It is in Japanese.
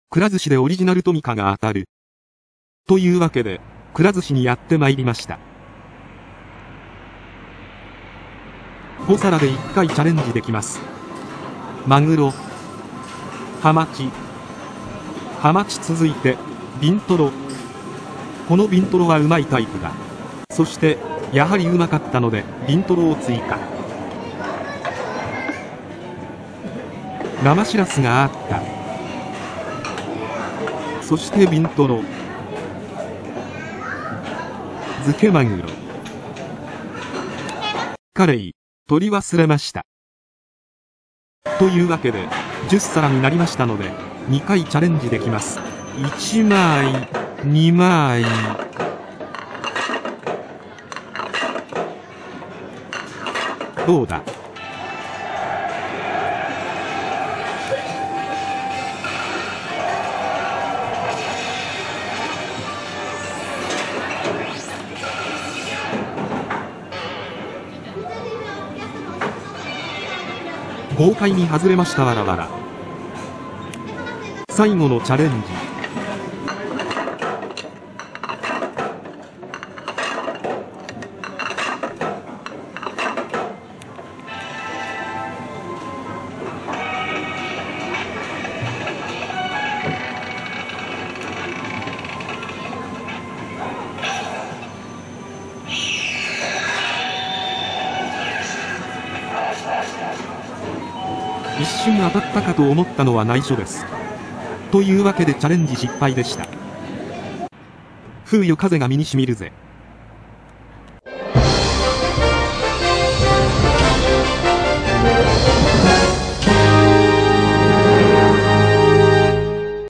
くら寿司でオリジナルトミカが当たる。というわけで、くら寿司にやってまいりました。5皿で1回チャレンジできます。マグロ、ハマチ続いて、ビントロ。このビントロはうまいタイプだ。そして、やはりうまかったので、ビントロを追加。生しらすがあった。そしてビントロ、漬けマグロ、カレイ、取り忘れました。というわけで、10皿になりましたので、2回チャレンジできます。1枚、2枚。どうだ？豪快に外れましたわらわら。最後のチャレンジ。一瞬当たったかと思ったのは内緒です。というわけでチャレンジ失敗でした。風よ風が身にしみるぜ。